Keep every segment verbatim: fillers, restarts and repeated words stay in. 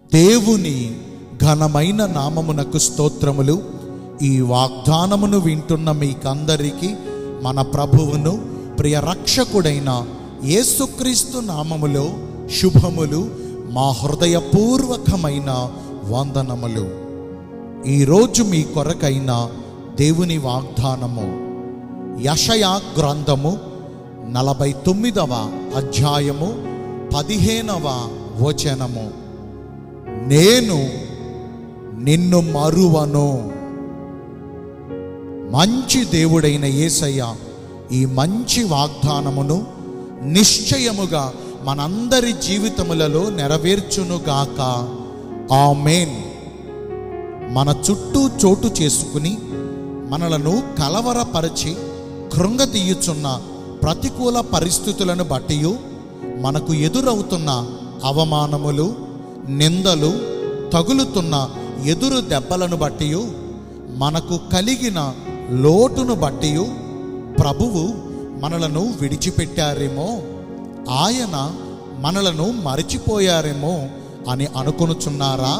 దేవుని ఘనమైన నామమునకు స్తోత్రములు. ఈ వాగ్దానమును వింటున్న మీకందరికీ మన ప్రభువును ప్రియ రక్షకుడైన యేసుక్రీస్తు నామములో శుభములు, మా హృదయపూర్వకమైన వందనములు. ఈరోజు మీ కొరకైన దేవుని వాగ్దానము యెషయా గ్రంథము నలభై తొమ్మిదవ అధ్యాయము పదిహేనవ వచనము. నేను నిన్ను మరువను. మంచి దేవుడైన యేసయ్య ఈ మంచి వాగ్దానమును నిశ్చయముగా మనందరి జీవితములలో నెరవేర్చునుగాక. ఆమేన్. మన చుట్టూ చోటు చేసుకుని మనలను కలవరపరిచి కృంగతీయుచున్న ప్రతికూల పరిస్థితులను బట్టి, మనకు ఎదురవుతున్న అవమానములు, నిందలు, తగులుతున్న ఎదురు దెబ్బలను బట్టి, మనకు కలిగిన లోటును బట్టి ప్రభువు మనలను విడిచిపెట్టారేమో, ఆయన మనలను మరిచిపోయారేమో అని అనుకొనుచున్నారా?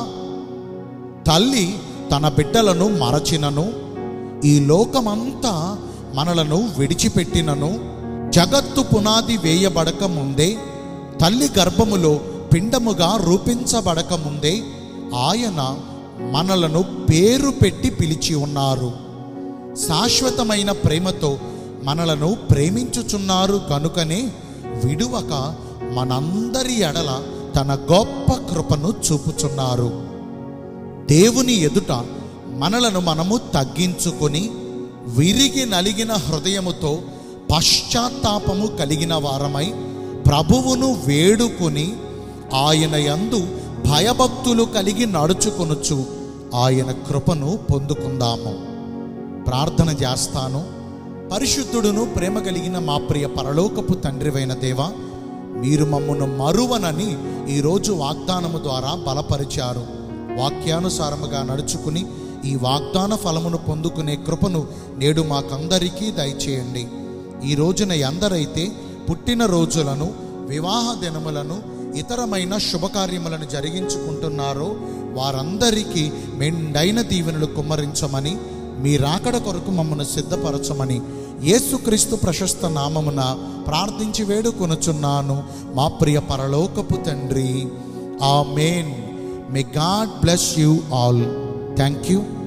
తల్లి తన బిడ్డలను మరచినను, ఈ లోకమంతా మనలను విడిచిపెట్టినను, జగత్తు పునాది వేయబడక ముందే, తల్లి గర్భములో పిండముగా రూపించబడక ముందే ఆయన మనలను పేరు పెట్టి పిలిచి ఉన్నారు. శాశ్వతమైన ప్రేమతో మనలను ప్రేమించుచున్నారు కనుకనే విడువక మనందరి ఎడల తన గొప్ప కృపను చూపుచున్నారు. దేవుని ఎదుట మనలను మనము తగ్గించుకొని విరిగి నలిగిన హృదయముతో పశ్చాత్తాపము కలిగిన వారమై ప్రభువును వేడుకొని ఆయన యందు భయభక్తులు కలిగి నడుచుకొనుచు ఆయన కృపను పొందుకుందాము. ప్రార్థన చేస్తాను. పరిశుద్ధుడును ప్రేమ కలిగిన మా ప్రియ పరలోకపు తండ్రివైన దేవా, మీరు మమ్మను మరువనని ఈరోజు వాగ్దానము ద్వారా బలపరిచారు. వాక్యానుసారముగా నడుచుకుని ఈ వాగ్దాన ఫలమును పొందుకునే కృపను నేడు మాకందరికీ దయచేయండి. ఈ రోజున ఎందరైతే పుట్టిన రోజులను, వివాహ దినములను, ఇతరమైన శుభకార్యములను జరిగించుకుంటున్నారో వారందరికీ మెండైన దీవెనలు కుమ్మరించమని, మీ రాకడ కొరకు మమ్మల్ని సిద్ధపరచమని యేసుక్రీస్తు ప్రశస్త నామమున ప్రార్థించి వేడుకొనుచున్నాను మా ప్రియ పరలోకపు తండ్రి. Amen. May God bless you all. Thank you.